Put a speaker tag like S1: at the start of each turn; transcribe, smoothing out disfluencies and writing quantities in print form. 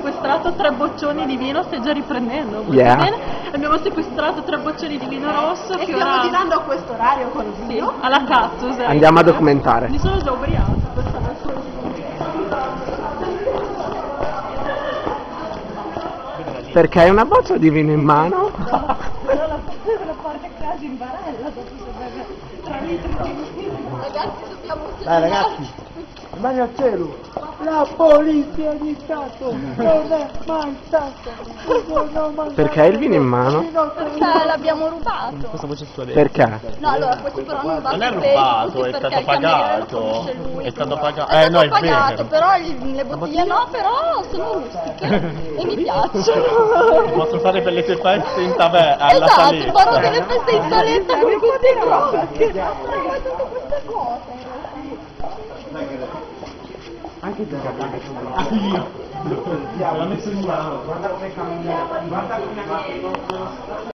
S1: sequestrato 3 boccioni di vino, stai già riprendendo.
S2: Yeah.
S1: Bene? Abbiamo sequestrato 3 boccioni di vino rosso
S3: E
S1: che
S3: stiamo
S1: ora...
S3: girando a questo orario con il
S1: Sì,
S3: video?
S1: alla cactus.
S2: Andiamo a documentare.
S1: Mi sono già ubriaco per stare solo.
S2: Perché hai una boccia di vino in mano?
S1: Però la parte quasi in barella dopo che beve 3 litri di vino.
S3: Ragazzi, dobbiamo
S4: Dai ragazzi, mani al cielo. La polizia di Stato non è mai stata.
S2: Perché hai il vino in mano?
S3: Perché l'abbiamo rubato.
S4: Questa voce sua dentro.
S2: Perché?
S3: No, allora, questo però non va
S5: Non è
S3: su
S5: rubato,
S3: Facebook
S5: è
S3: perché
S5: stato
S3: il cameriere lo
S5: pagato.
S3: conosce lui.
S5: È stato pagato.
S3: È
S5: No, è
S3: stato pagato,
S5: vero.
S3: però le bottiglie no, però sono rustiche e mi piacciono.
S5: Posso fare per le tue feste in taverna alla
S3: Esatto,
S5: saletta.
S3: farò delle feste in saletta con queste cose. Ma tutte queste cose in realtà.
S4: Anche tu capisci.
S5: L'ha messo in mano. Guarda come cammina. Guarda come